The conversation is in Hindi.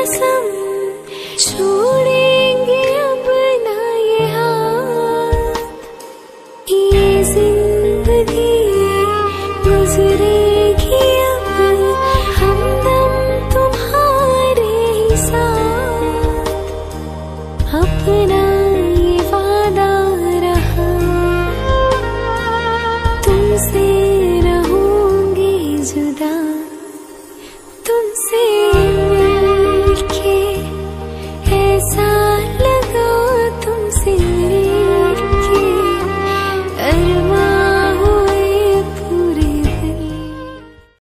कसम छोड़ेंगे अब ना ये हाथ। ये जिंदगी गुजरेगी अब हमदम तुम्हारे ही साथ। अपना